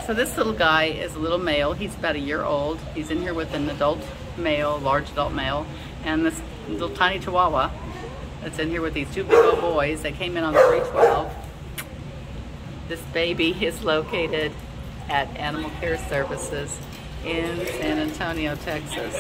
So this little guy is a little male. He's about a year old. He's in here with an adult male, large adult male, and this little tiny chihuahua that's in here with these two big old boys that came in on 312. This baby is located at Animal Care Services in San Antonio, Texas.